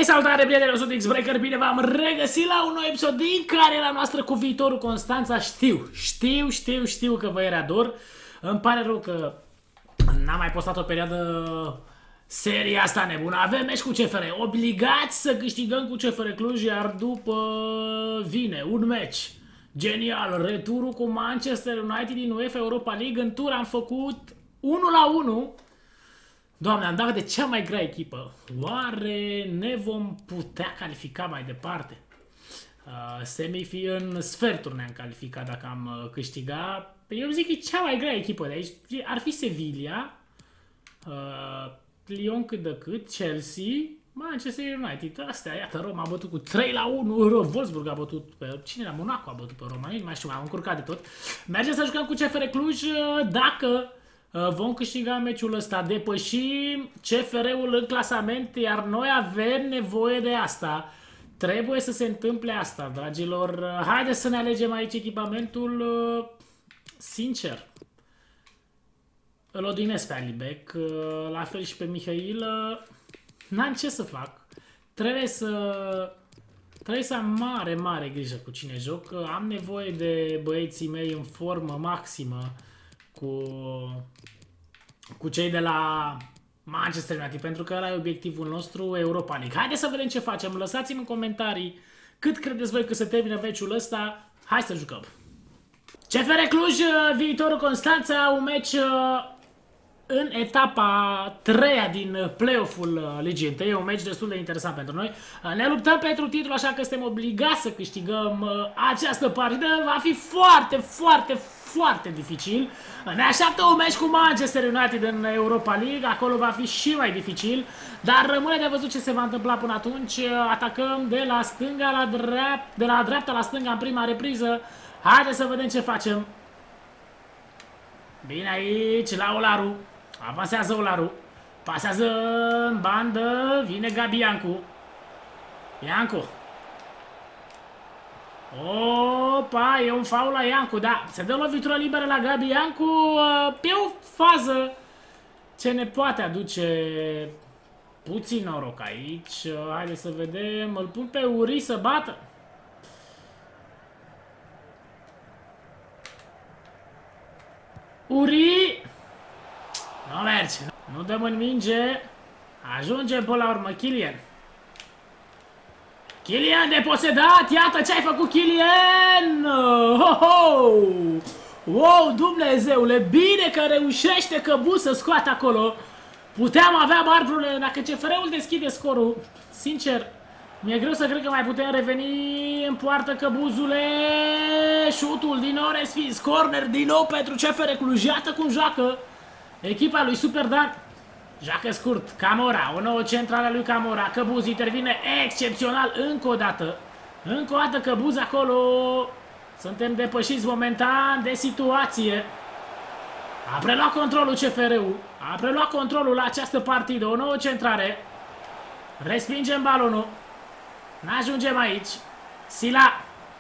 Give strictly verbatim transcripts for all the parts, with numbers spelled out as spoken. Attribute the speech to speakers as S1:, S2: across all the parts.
S1: Hei, salutare, prieteni, eu sunt X-Breaker, bine v-am regăsit la un nou episod din cariera noastră cu viitorul Constanța. Știu, știu, știu, știu că vă era dor. Îmi pare rău că n-am mai postat o perioadă seria asta nebună. Avem meci cu C F R, obligați să câștigăm cu C F R Cluj, iar după vine un meci genial, returul cu Manchester United din UEFA Europa League. În tur am făcut unu la unu. Doamne, am dat de cea mai grea echipă. Oare ne vom putea califica mai departe? Uh, semifi în sferturi ne-am calificat dacă am uh, câștigat. Eu zic că e cea mai grea echipă de aici. Ar fi Sevilla, uh, Lyon cât de cât, Chelsea, Manchester United. Astea, iată, Roma a bătut cu trei la unu. Wolfsburg a bătut pe... Cine era? Monaco a bătut pe Roma. Nu mai știu, m-am încurcat de tot. Mergem să jucăm cu C F R Cluj dacă... vom câștiga meciul ăsta, depășim C F R-ul în clasament, iar noi avem nevoie de asta. Trebuie să se întâmple asta, dragilor. Haideți să ne alegem aici echipamentul. Sincer, îl odinesc pe Alibec, la fel și pe Mihail. N-am ce să fac. Trebuie să... Trebuie să am mare, mare grijă cu cine joc. Am nevoie de băieții mei în formă maximă cu, cu cei de la Manchester United, pentru că ăla e obiectivul nostru, Europa League. Haideți să vedem ce facem. Lăsați-mi în comentarii cât credeți voi că se termină meciul ăsta. Hai să jucăm. C F R Cluj, viitorul Constanța, un meci în etapa treia din play-off-ul Ligii unu. E un meci destul de interesant pentru noi. Ne luptăm pentru titlu, așa că suntem obligați să câștigăm această partidă. Va fi foarte, foarte, foarte dificil. Ne așteaptă un meci cu Manchester United în Europa League. Acolo va fi și mai dificil. Dar rămâne de văzut ce se va întâmpla până atunci. Atacăm de la stânga la dreapta, de la dreapta la stânga în prima repriză. Haideți să vedem ce facem. Bine aici, la Olaru. Avansează Olaru. Pasează în bandă. Vine Gabi Iancu. Iancu. Opa, e un faul la Iancu, da. Se dă lovitură liberă la Gabi Iancu. Pe o fază ce ne poate aduce puțin noroc aici. Haideți să vedem. Îl pun pe Uri să bată. Uri. Nu merge. Nu dăm în minge. Ajungem până la urmă. Kylian. Kylian deposedat. Iată ce ai făcut, Kylian. Ho, ho. Wow, Dumnezeule. Bine că reușește Căbuz să scoate acolo. Puteam avea mari probleme. Dacă C F R-ul deschide scorul, sincer, mi-e greu să cred că mai putem reveni în poartă, Căbuzule. Șutul din nou respins. Corner din nou pentru C F R Cluj. Iată cum joacă echipa lui Super Dan. Joacă scurt. Camora. O nouă centrală a lui Camora. Căbuz intervine excepțional încă o dată. Încă o dată Căbuz acolo. Suntem depășiți momentan de situație. A preluat controlul C F R-ul. A preluat controlul la această partidă. O nouă centrare. Respingem balonul. N-ajungem aici. Sila.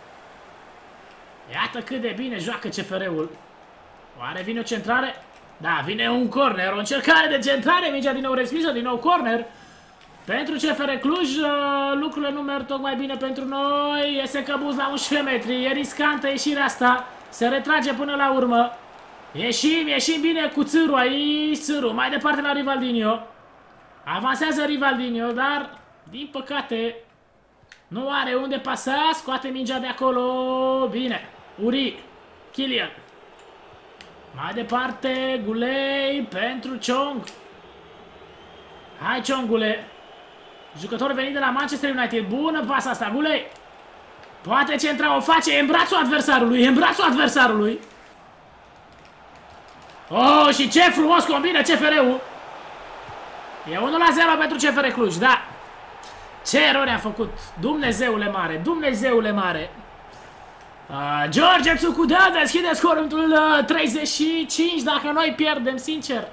S1: Iată cât de bine joacă C F R-ul. Oare vine o centrare? Da, vine un corner. O încercare de centrare. Mingea din nou respinsă. Din nou corner. Pentru C F R Cluj lucrurile nu merg tocmai bine pentru noi. Iese Căbuz la unsprezece metri. E riscantă ieșirea asta. Se retrage până la urmă. Ieșim, ieșim bine cu Țâru aici. Țâru mai departe la Rivaldinho. Avansează Rivaldinho, dar din păcate nu are unde pasa. Scoate mingea de acolo. Bine. Uri. Kylian. Mai departe, Gulei pentru Chong. Hai, Chongule. Jucător venit de la Manchester United. Bună pasa asta, Gulei. Poate centra, o face. E în brațul adversarului. E în brațul adversarului. Oh, și ce frumos combină C F R-ul. E unu la zero pentru C F R Cluj, da. Ce erori a făcut. Dumnezeule mare, Dumnezeule mare. Uh, George Țucudea deschide scorul uh, treizeci și cinci dacă noi pierdem, sincer.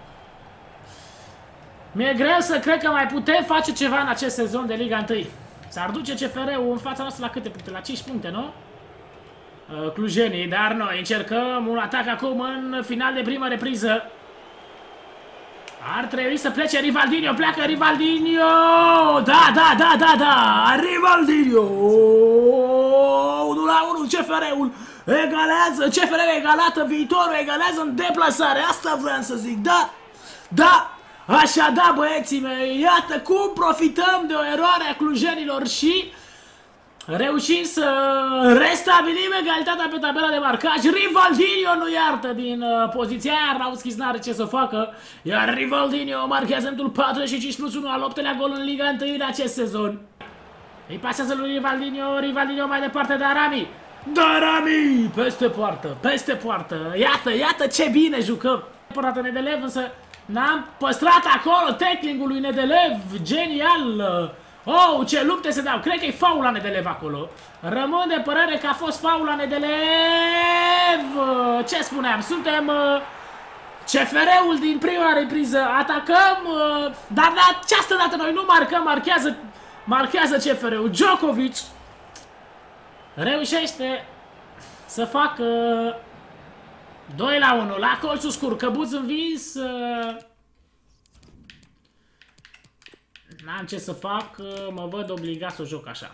S1: Mi-e greu să cred că mai putem face ceva în acest sezon de Liga unu. S-ar duce C F R-ul în fața noastră la câte puncte? La cinci puncte, nu? Uh, clujenii, dar noi încercăm un atac acum în final de primă repriză. Ar trebui să plece Rivaldinho, pleacă Rivaldinho! Da, da, da, da, da! Rivaldinho! unu la unu, C F R-ul egalează, C F R-ul egalată, viitorul egalează în deplasare, asta vreau să zic, da? Da! Așa da, băieții mei, iată cum profităm de o eroare a clujenilor și reușim să restabilim egalitatea pe tabela de marcaj. Rivaldinho nu iartă din uh, poziția aia, Arnauskis n-are ce să facă, iar Rivaldinho marchează într-un patruzeci și cinci plus unu, al optelea gol în Liga unu în acest sezon. Îi pasează lui Rivaldinho, Rivaldinho mai departe de Arami. Darami! Peste poartă, peste poartă, iată, iată ce bine jucăm. Porată Nedelev, însă n-am păstrat acolo tackling-ul lui Nedelev, genial! Oh, ce lupte se dau! Cred că e faul la Nedelev acolo. Rămân de părere că a fost faul la Nedelev. Ce spuneam? Suntem uh, C F R-ul din prima repriză. Atacăm, uh, dar de această dată noi nu marcăm, marchează, marchează C F R-ul. Djokovic reușește să facă doi la unu la colțul scurt. Căbuț învins. Uh, N-am ce să fac, mă văd obligat să joc așa.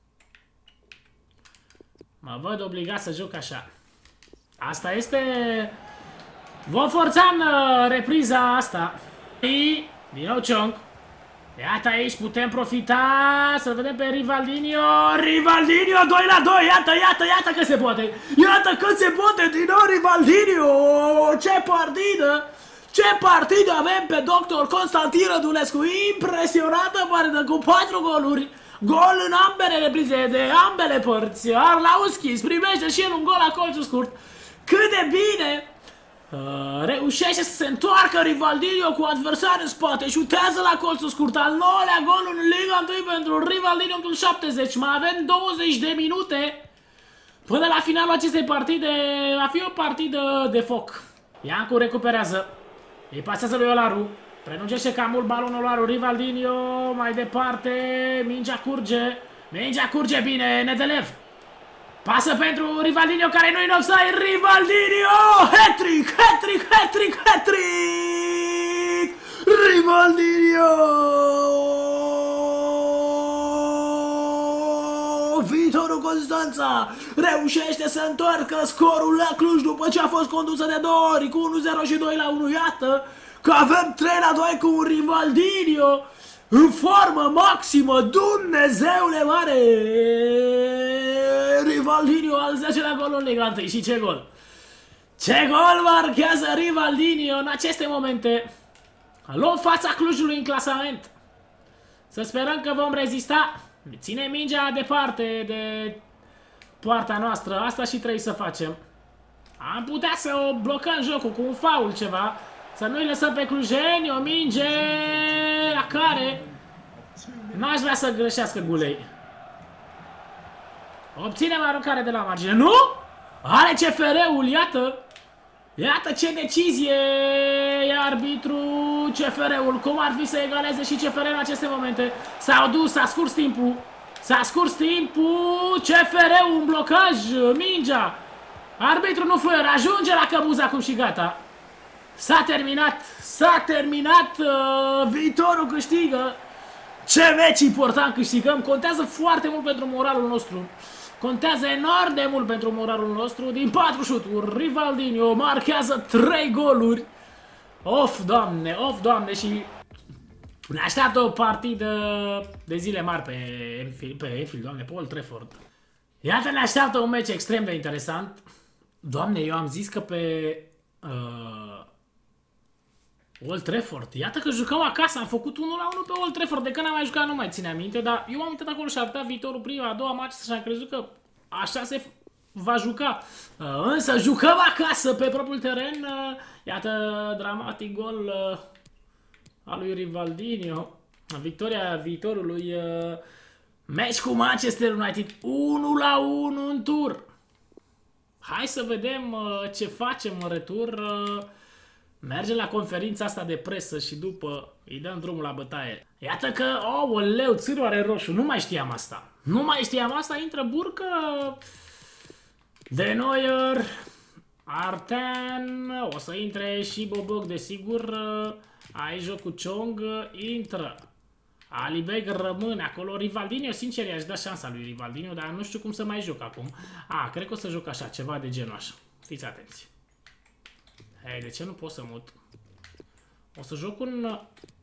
S1: Mă văd obligat să joc așa. Asta este... Vom forța în repriza asta. Și... din nou Chong. Iată aici, putem profita, să vedem pe Rivaldinho. Rivaldinho, doi la doi, iată, iată, iată că se poate. Iată că se poate din nou Rivaldinho. Ce partidă! Ce partidă avem pe doctor Constantin Rădulescu, impresionată partidă cu patru goluri, gol în ambele reprize de ambele părți. Arnauskis primește și el un gol la colțul scurt. Cât de bine uh, reușește să se întoarcă Rivaldinho cu adversar în spate, șutează la colțul scurt, al nouălea gol în Liga unu pentru Rivaldinho în șaptezeci. Mai avem douăzeci de minute până la finalul acestei partide. Va fi o partidă de foc. Iancu recuperează. Îi pasează lui Olaru. Prelungește cam mult balonul Olaru. Rivaldinho mai departe. Mingea curge. Mingea curge bine. Nedelev. Pasă pentru Rivaldinho care nu-i în offside. Rivaldinho! Hat-trick! Hat-trick! Hat-trick! Hat-trick! Rivaldinho! Viitorul Constanța reușește să întoarcă scorul la Cluj după ce a fost condusă de două ori cu unu zero și doi la unu. Iată că avem trei la doi cu un Rivaldinho în formă maximă. Dumnezeule mare! Rivaldinho al zecelea gol în Liga unu. Și ce gol! Ce gol marchează Rivaldinho în aceste momente. Luăm fața Clujului în clasament. Să sperăm că vom rezista. Ține mingea departe de poarta noastră. Asta și trebuie să facem. Am putea să o blocăm jocul cu un faul ceva. Să nu-i lăsăm pe clujeni. O minge la care n-aș vrea să greșească Gulei. Obținem aruncare de la margine. Nu? Are C F R-ul, iată. Iată ce decizie e arbitru. C F R-ul, cum ar fi să egaleze și C F R în aceste momente. S-au dus, s-a scurs timpul. S-a scurs timpul. C F R-ul, un blocaj, mingea. Arbitru nu fluieră, ajunge la Căbuz acum și gata. S-a terminat, s-a terminat, uh, viitorul câștigă. Ce meci important câștigăm, contează foarte mult pentru moralul nostru. Contează enorm de mult pentru moralul nostru. Din patru șuturi, Rivaldinho marchează trei goluri. Of, doamne, of, doamne, și ne așteaptă o partidă de zile mari pe Enfield, pe Enfield, doamne, pe Old Trafford. Iată, ne așteaptă un meci extrem de interesant. Doamne, eu am zis că pe uh, Old Trafford, iată că jucăm acasă, am făcut unu la unu pe Old Trafford, de când am mai jucat nu mai ține aminte, dar eu am uitat acolo și arăta viitorul prima, a doua match și am crezut că așa se va juca. Uh, însă jucăm acasă pe propriul teren, uh, iată dramatic gol uh, al lui Rivaldinho, victoria viitorului, uh, meci cu Manchester United, unu la unu în tur. Hai să vedem uh, ce facem în retur. Uh, mergem la conferința asta de presă și după îi dăm drumul la bătaie. Iată că, oh, leu, țârul are roșu. Nu mai știam asta. Nu mai știam asta. Intră Burcă, De Neuer, Arten, o să intre și Boboc, desigur. Ai joc cu Chong, intră. Alibeg rămâne acolo. Rivaldinho, sincer, i-aș da șansa lui Rivaldinho, dar nu știu cum să mai joc acum. A, cred că o să joc așa, ceva de genul așa. Fiți atenți. Hei, de ce nu pot să mut? O să joc un...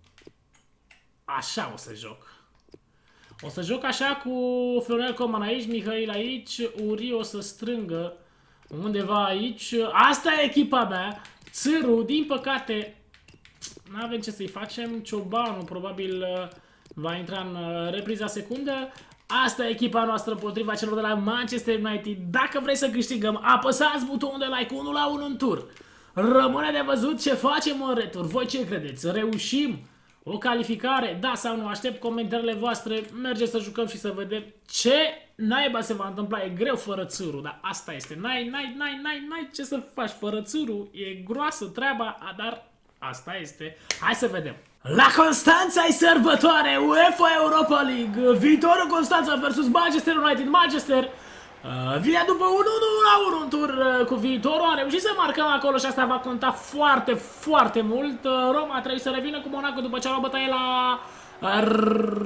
S1: Așa o să joc. O să joc așa cu Florinel Coman aici, Mihail aici, Uri o să strângă undeva aici. Asta e echipa mea. Țâru, din păcate, nu avem ce să-i facem. Ciobanu probabil va intra în repriza secundă. Asta e echipa noastră împotriva celor de la Manchester United. Dacă vrei să câștigăm, apăsați butonul de like unu la unu în tur. Rămâne de văzut ce facem în retur. Voi ce credeți? Reușim o calificare? Da sau nu? Aștept comentariile voastre. Mergeți să jucăm și să vedem ce naiba se va întâmpla. E greu fără Țâru, dar asta este. N-ai, n-ai, n-ai, n-ai, n-ai ce să faci fără Țâru. E groasă treaba, dar asta este. Hai să vedem. La Constanța e sărbătoare, UEFA Europa League, viitorul Constanța versus Manchester United. Manchester uh, vine după un unu la unu în tur uh, cu viitorul, a reușit să marcăm acolo și asta va conta foarte, foarte mult. Uh, Roma trebuie să revină cu Monaco după ce a luat bătaie la... Uh,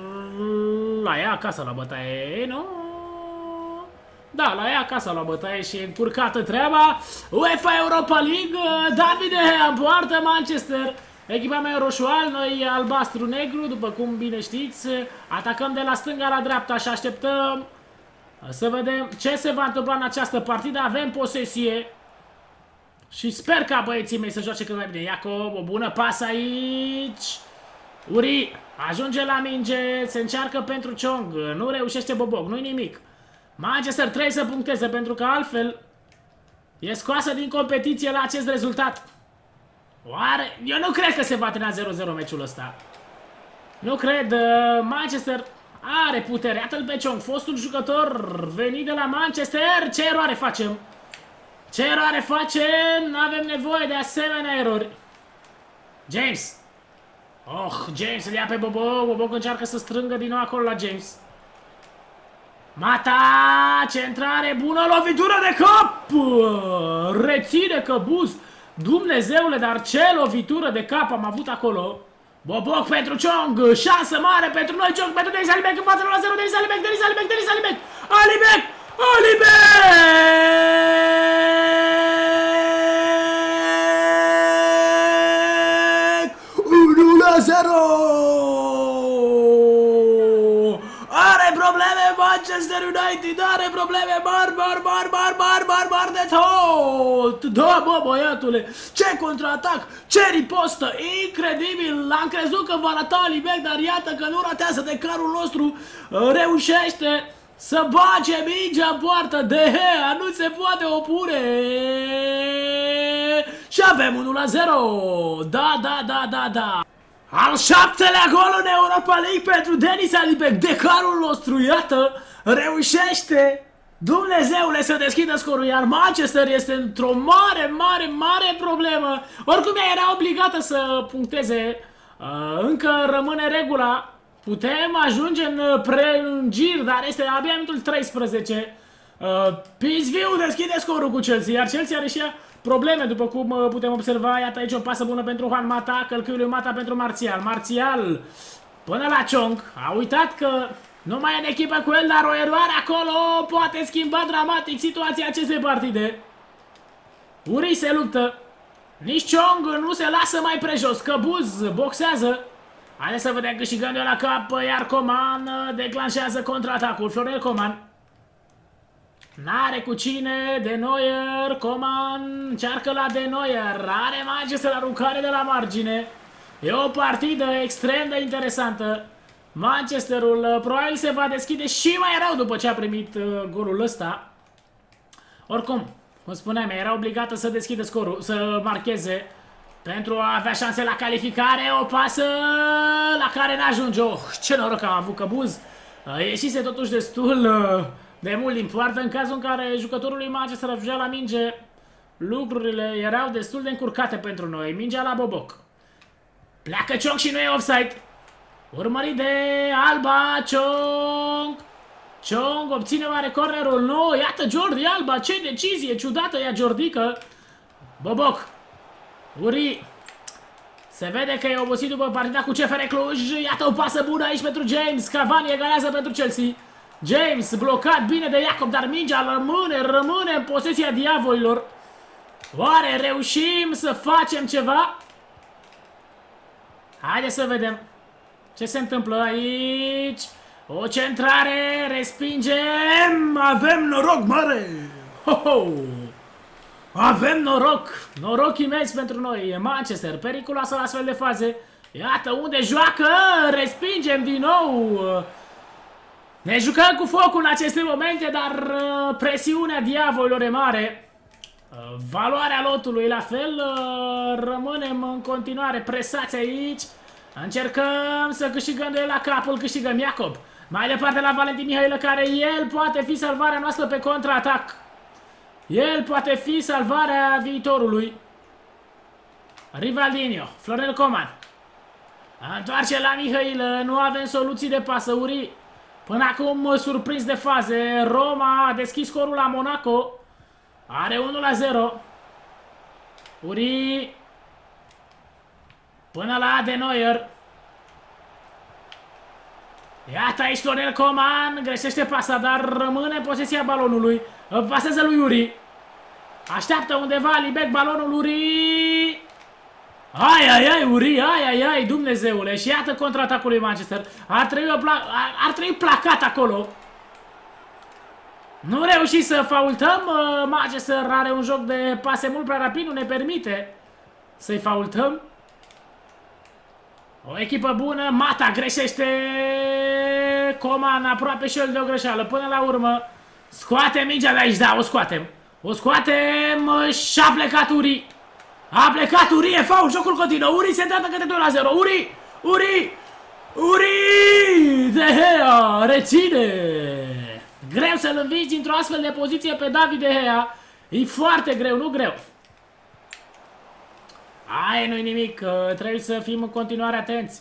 S1: la ea acasă la bătaie, nu? Da, la ea acasă la bătaie și e încurcată treaba. UEFA Europa League, uh, Davide în poartă Manchester. Echipa mea e roșu-al, noi albastru-negru, după cum bine știți. Atacăm de la stânga la dreapta și așteptăm să vedem ce se va întâmpla în această partidă. Avem posesie și sper ca băieții mei să joace cât mai bine. Iacob, o bună pasă aici. Uri ajunge la minge, se încearcă pentru Chong, nu reușește Boboc, nu-i nimic. Manchester trebuie să puncteze pentru că altfel e scoasă din competiție la acest rezultat. Oare? Eu nu cred că se va termina zero zero meciul ăsta. Nu cred. Manchester are putere. Iată-l pe Chong, fostul jucător venit de la Manchester. Ce eroare facem? Ce eroare facem? Nu avem nevoie de asemenea erori. James. Oh, James îl ia pe Bobo. Bobo încearcă să strângă din nou acolo la James. Mata! Centrare bună, lovitură de cap! Reține Căbuz. Dumnezeule, dar ce lovitură de cap am avut acolo. Boboc pentru Chong, șansă mare pentru noi, Chong pentru Denis Alibek în fața la zero, Denis Alibek, Denis Alibek, Denis Alibek, Alibek, Alibek, unu la zero. Are probleme Manchester United, are probleme mari, mari, mari, mari, mari, mari, mari de tot. Da, bă, băiatule, ce contraatac, ce ripostă, incredibil. Am crezut că va rata Alibek, dar iată că nu ratează de carul nostru. Reușește să bage mingea în poartă. De Gea nu se poate opune. Și avem unu la zero. Da, da, da, da, da. Al șaptelea gol în Europa League pentru Denis Alibek, decarul nostru, iată, reușește, Dumnezeule, să deschidă scorul, iar Manchester este într-o mare, mare, mare problemă. Oricum ea era obligată să puncteze, uh, încă rămâne regula, putem ajunge în prelungiri, dar este abia minutul treisprezece. Uh, P S V-ul deschide scorul cu Chelsea, iar Chelsea are și ea probleme, după cum putem observa. Iată aici o pasă bună pentru Juan Mata, călcâiul lui Mata pentru Martial. Martial până la Chong. A uitat că nu mai e în echipă cu el, dar o eroare acolo poate schimba dramatic situația acestei partide. Uri se luptă. Nici Chong nu se lasă mai prejos. Căbuz boxează. Haideți să vedem, câștigăm de la cap, iar Coman declanșează contraatacul. Florinel Coman. N-are cu cine, De Neuer, Coman încearcă la De Neuer, are Manchester aruncare de la margine. E o partidă extrem de interesantă. Manchesterul probabil se va deschide și mai rău după ce a primit uh, golul ăsta. Oricum, cum spuneam, era obligată să deschidă scorul, să marcheze pentru a avea șanse la calificare. O pasă la care n-ajunge. Oh, ce noroc am avut Căbuz. Uh, ieșise totuși destul... Uh, de mult din poartă, în cazul în care jucătorul lui Manchester ajungea la minge, lucrurile erau destul de încurcate pentru noi. Mingea la Boboc. Pleacă Chong și nu e offside. Urmărit de Alba, Chong. Chong obține oare cornerul? Nu, iată Jordi Alba, ce decizie ciudată ia Jordică. Boboc. Uri. Se vede că e obosit după partida cu C F R Cluj. Iată o pasă bună aici pentru James. Cavani egalează pentru Chelsea. James blocat bine de Iacob, dar mingea rămâne, rămâne în posesia diavolilor. Oare reușim să facem ceva? Haideți să vedem ce se întâmplă aici. O centrare, respingem. Avem noroc mare. Ho, ho. Avem noroc. Noroc imens pentru noi. Manchester, periculoasă la astfel de faze. Iată unde joacă. Respingem din nou. Ne jucăm cu focul în aceste momente, dar presiunea diavolilor e mare. Valoarea lotului la fel. Rămânem în continuare presați aici. Încercăm să câștigăm de la cap. Îl câștigăm Iacob. Mai departe la Valentin Mihailă, care el poate fi salvarea noastră pe contraatac. El poate fi salvarea viitorului. Rivaldinho, Florel Coman. Întoarce la Mihailă. Nu avem soluții de pasă. Uri. Până acum surprins de faze. Roma a deschis scorul la Monaco. Are unu la zero. Uri. Până la De Neuer. Iată aici Florel Coman. Greșește pasa, dar rămâne în posesia balonului. Pasează lui Uri. Așteaptă undeva Libec balonul Uri. Ai, ai, ai, Uri, ai, ai, ai, Dumnezeule. Și iată contraatacul lui Manchester. Ar trebui, ar, ar trebui placat acolo. Nu reușit să faultăm. Manchester are un joc de pase mult prea rapid. Nu ne permite să-i faultăm. O echipă bună. Mata greșește. Coman aproape și el de o greșeală. Până la urmă scoatem mingea de aici. Da, o scoatem. O scoatem. Și-a plecat Uri. A plecat Uri. E faul. Jocul continuă. Uri se dată către doi la zero. Uri. Uri. Uri. De Gea. Reține. Greu să-l învingi dintr-o astfel de poziție pe David De Gea. E foarte greu. Nu greu. Aia nu-i nimic, trebuie să fim în continuare atenți.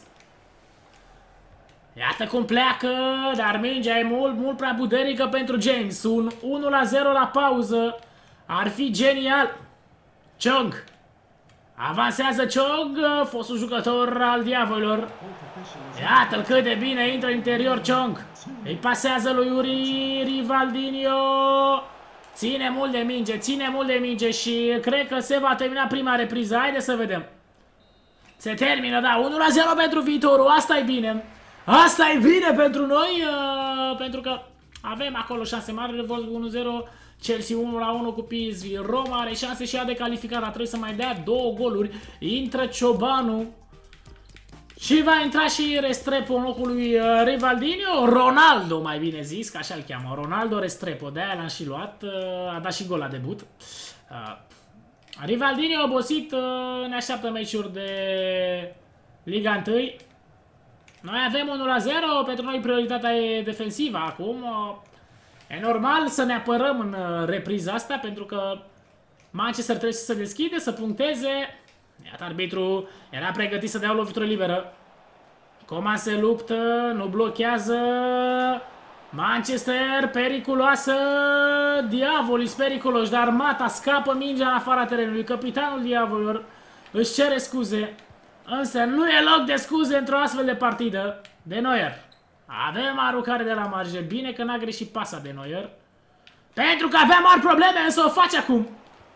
S1: Iată cum pleacă, dar mingea e mult, mult prea puternică pentru James. Un unu la zero la pauză. Ar fi genial. Chong. Avansează Chong, fostul jucător al diavolilor. Iată-l cât de bine intră în interior Chong. Îi pasează lui Uri, Rivaldinho. Ține mult de minge, ține mult de minge și cred că se va termina prima repriză. Haide să vedem. Se termină, da, unu la zero pentru viitorul. Asta e bine. Asta e bine pentru noi, uh, pentru că avem acolo șanse mari. Wolfsburg unu zero, Chelsea unu la unu cu P S V. Roma are șanse și ea de calificare. Trebuie să mai dea două goluri. Intră Ciobanu. Și va intra și Restrepo în locul lui uh, Rivaldinho. Ronaldo, mai bine zis, că așa-l cheamă. Ronaldo Restrepo, de-aia l-am și luat. Uh, a dat și gol la debut. Uh, Rivaldinho obosit. Uh, ne așteaptă meciuri de Liga unu. Noi avem unu la zero. Pentru noi prioritatea e defensivă acum. Uh, e normal să ne apărăm în uh, repriza asta, pentru că Manchester trebuie să se deschide, să puncteze. Iată, arbitru era pregătit să dea o lovitură liberă. Coman se luptă, nu blochează. Manchester, periculoasă. Diavolii periculoși, dar Mata scapă mingea în afara terenului. Capitanul diavolilor își cere scuze. Însă nu e loc de scuze într-o astfel de partidă. De Neuer. Avem aruncare de la marge. Bine că n-a greșit pasa de Neuer. Pentru că avea mari probleme, însă o face acum.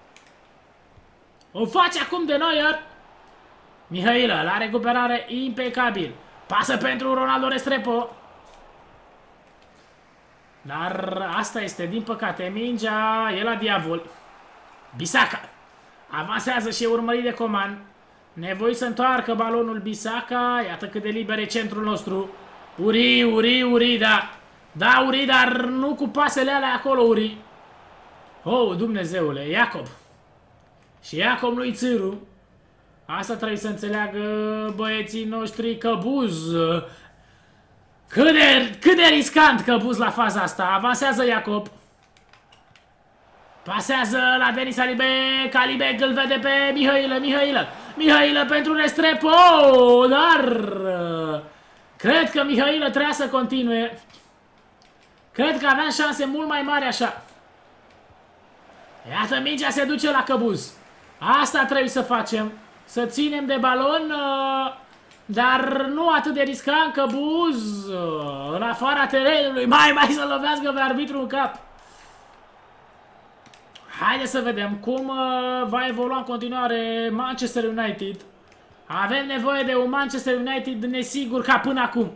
S1: O face acum De Neuer. Mihailă, la recuperare impecabil. Pasă pentru Ronaldo Restrepo. Dar asta este, din păcate, mingea e la diavol. Bisaka. Avansează și e urmărit de Coman. Nevoi să întoarcă balonul Bisaka. Iată cât de liber e centrul nostru. Uri, Uri, Uri, da. Da, Uri, dar nu cu pasele alea acolo, Uri. Oh, Dumnezeule, Iacob. Și Iacob lui Țâru. Asta trebuie să înțeleagă băieții noștri. Căbuz. Cât de, cât de riscant Căbuz la faza asta. Avansează Iacob. Pasează la Denis Alibec. Alibec îl vede pe Mihailă. Mihailă. Mihailă pentru Restrepo. Dar cred că Mihailă trebuia să continue. Cred că aveam șanse mult mai mari așa. Iată, mingea se duce la Căbuz. Asta trebuie să facem. să ținem de balon, dar nu atât de riscant că Buz, în afara terenului, mai mai să lovească pe arbitru în cap. Haideți să vedem cum va evolua în continuare Manchester United. Avem nevoie de un Manchester United nesigur ca până acum.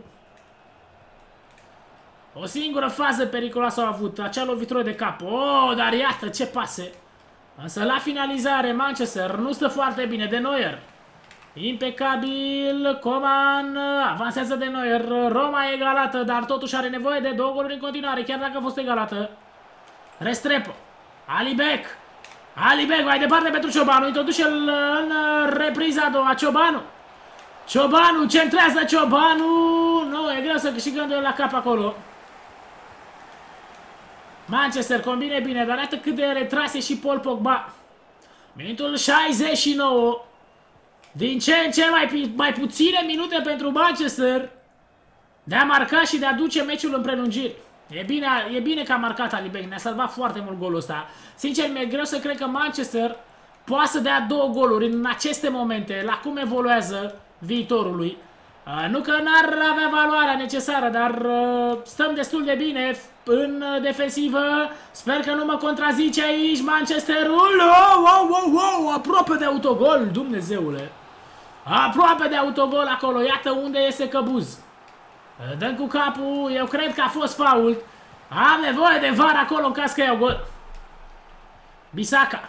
S1: O singură fază periculoasă au avut, acea lovitură de cap. Oh, dar iată ce pase. Însă la finalizare Manchester nu stă foarte bine. De Neuer. Impecabil. Coman avansează de Neuer. Roma e egalată, dar totuși are nevoie de două goluri în continuare, chiar dacă a fost egalată. Restrepo. Alibek. Alibek mai departe pentru Ciobanu. Introduce el în repriza a doua. Ciobanu. Ciobanu, centrează Ciobanu. Nu, e greu să câștigăm de la cap acolo. Manchester combine bine, dar iată cât de retrase și Paul Pogba. Minutul șaizeci și nouă. Din ce în ce mai, mai puține minute pentru Manchester de a marca și de a duce meciul în prelungiri. E bine, e bine că a marcat Alibek, ne-a salvat foarte mult golul ăsta. Sincer, mi-e greu să cred că Manchester poate să dea două goluri în aceste momente, la cum evoluează viitorul lui. Uh, nu că n-ar avea valoarea necesară, dar uh, stăm destul de bine în uh, defensivă. Sper că nu mă contrazice aici Manchesterul. Oh, oh, oh, oh, aproape de autogol, Dumnezeule. Aproape de autogol acolo, iată unde iese Căbuz. Uh, dăm cu capul, eu cred că a fost fault. Am nevoie de var acolo în caz că iau gol. Bisaka.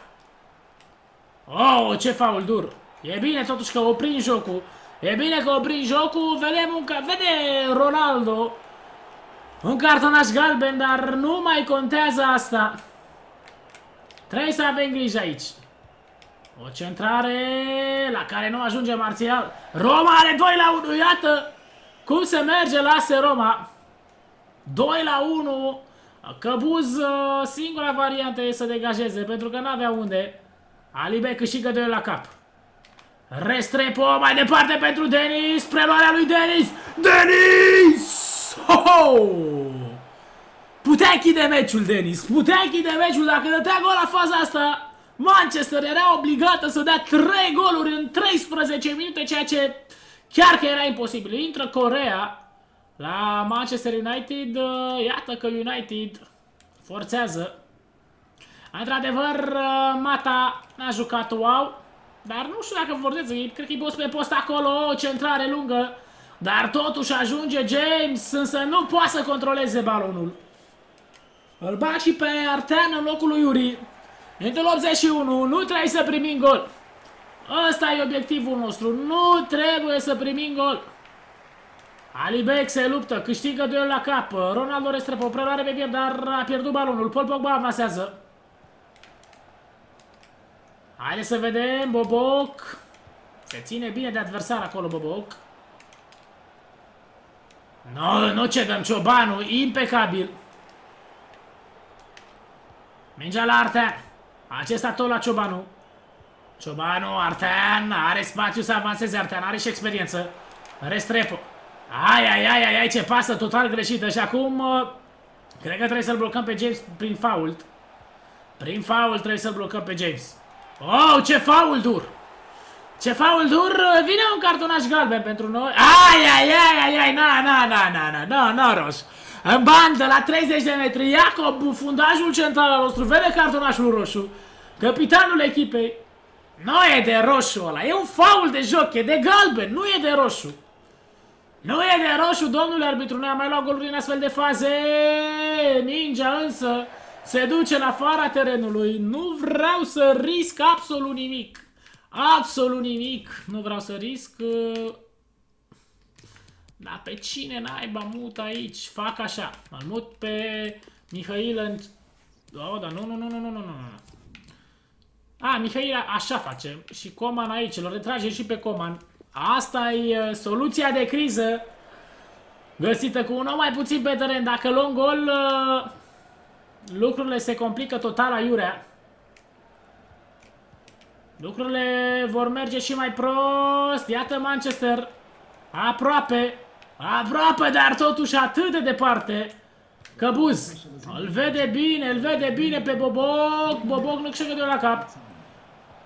S1: Oh, ce faul dur. E bine totuși că oprim jocul. E bine că oprim jocul, vedem un ca... Vede Ronaldo un cartonaș galben, dar nu mai contează asta. Trebuie să avem grijă aici. O centrare la care nu ajunge Martial. Roma are doi la unu, iată cum se merge la A S Roma. doi la unu. Căbuz, singura variantă e să degajeze, pentru că n-avea unde. Alibek câștigă doi la cap. Restrepo mai departe pentru Denis. Preluarea lui Denis. Denis! Ho, ho! Putea închide meciul Denis. Putea închide meciul dacă dătea gol la faza asta. Manchester era obligată să dea trei goluri în treisprezece minute, ceea ce chiar că era imposibil. Intră Corea la Manchester United. Iată că United forțează. Într-adevăr, Mata n-a jucat wow. Dar nu știu dacă forțează, cred că e post pe post acolo, o centrare lungă. Dar totuși ajunge James, însă nu poate să controleze balonul. Îl bag și pe Artean în locul lui Yuri. Minutul optzeci și unu, nu trebuie să primim gol. Ăsta e obiectivul nostru, nu trebuie să primim gol. Alibek se luptă, câștigă duel la cap. Ronaldo Restrepo, preluare pe pierd, dar a pierdut balonul. Paul Pogba avansează. Haideți să vedem, Boboc. Se ține bine de adversar acolo, Boboc. Nu, nu cedăm, Ciobanu, impecabil. Mingea la Artean. Acesta tot la Ciobanu. Ciobanu, Artean, are spațiu să avanseze Artean, are și experiență. Restrepo. Ai, ai, ai, ai, ai, ce pasă total greșită. Și acum, cred că trebuie să-l blocăm pe James prin fault. Prin fault trebuie să-l blocăm pe James. Oh, ce faul dur! Ce faul dur! Vine un cartonaș galben pentru noi. Ai, ai, ai, ai, ai, na, na, na, na, na, na, na, roșu. În bandă, la treizeci de metri, Iacob, fundajul central al nostru, vede cartonașul roșu. Capitanul echipei. Nu e de roșu ăla, e un faul de joc, e de galben, nu e de roșu. Nu e de roșu, domnule arbitru, noi am mai luat goluri în astfel de faze. Mingea însă se duce în afara terenului. Nu vreau să risc absolut nimic. Absolut nimic. Nu vreau să risc. Dar pe cine naiba mut aici? Fac așa. Îl mut pe Mihail în... Oh, dar nu, nu, nu, nu, nu, nu, nu. A, Mihail așa face. Și Coman aici. Îl retrage și pe Coman. Asta e soluția de criză găsită cu un om mai puțin pe teren. Dacă luăm gol, lucrurile se complică total aiurea. Lucrurile vor merge și mai prost. Iată Manchester. Aproape. Aproape, dar totuși atât de departe.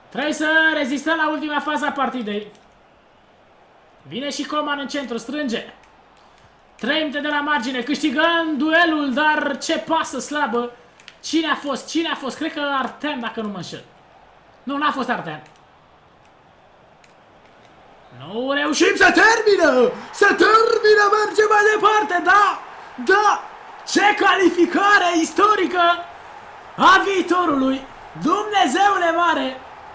S1: Trebuie să rezistăm la ultima fază a partidei. Vine și Coman în centru, strânge. trei minute de la margine, câștigăm duelul, dar ce pasă slabă. Cine a fost? Cine a fost? Cred că Artean, dacă nu mă înșel. Nu, n-a fost Artean. Nu reușim să termină! Să termină, mergem mai departe, da! Da! Ce calificare istorică a viitorului! Dumnezeule mare!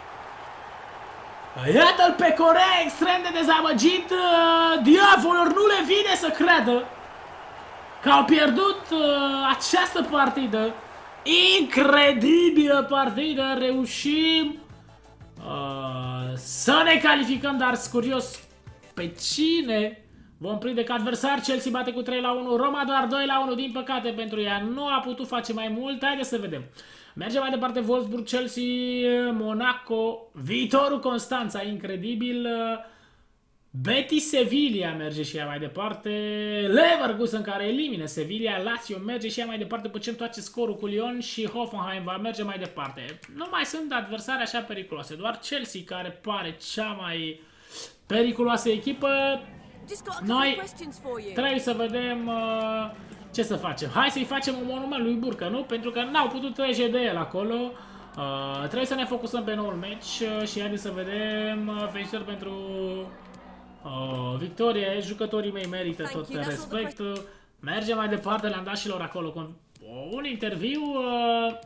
S1: Iată-l pe Corea extrem de dezamăgit. Diavolilor nu le vine să creadă că au pierdut această partidă. Incredibilă partidă. Reușim uh, să ne calificăm, dar sunt curios pe cine vom prinde, că adversar. Chelsea bate cu trei la unu, Roma doar doi la unu, din păcate pentru ea. Nu a putut face mai mult. Haideți să vedem. Mergem mai departe, Wolfsburg, Chelsea, Monaco, viitorul Constanța, incredibil. Betis, Sevilla merge și ea mai departe. Leverkusen care elimine Sevilla, Lazio merge și ea mai departe după ce întoarce scorul cu Lyon și Hoffenheim va merge mai departe. Nu mai sunt adversari așa periculoase, doar Chelsea care pare cea mai periculoasă echipă. Noi trebuie să vedem uh, ce să facem. Hai să-i facem un monument lui Burcă, nu? Pentru că n-au putut trece de el acolo. Uh, trebuie să ne focusăm pe noul match uh, și haideți să vedem. Uh, felicitări pentru uh, victorie. Jucătorii mei merită tot respectul. Mergem mai departe, le-am dat și lor acolo cu un interviu. Uh,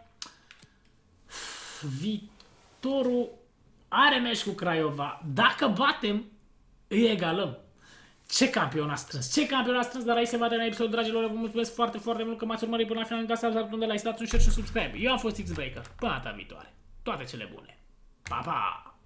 S1: viitorul are meci cu Craiova. Dacă batem, îi egalăm. Ce campion a strâns, ce campion a strâns, dar aici se va termina episodul, dragilor. Vă mulțumesc foarte, foarte mult că m-ați urmărit până la final. Nu uitați să apăsați butonul de like, dați un share și un subscribe. Eu am fost X-Breaker. Până data viitoare. Toate cele bune. Pa, pa!